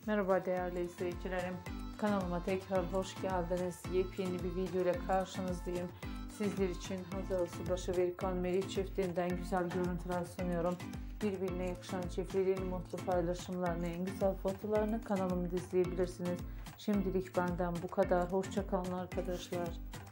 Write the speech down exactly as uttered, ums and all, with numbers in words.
Merhaba değerli izleyicilerim. Kanalıma tekrar hoş geldiniz. Yepyeni bir video ile karşınızdayım. Sizler için Hazal Subaşı ve Erkan Meriç çiftinden güzel görüntüler sunuyorum. Birbirine yakışan çiftlerin mutlu paylaşımlarını, en güzel fotolarını kanalımda izleyebilirsiniz. Şimdilik benden bu kadar. Hoşça kalın arkadaşlar.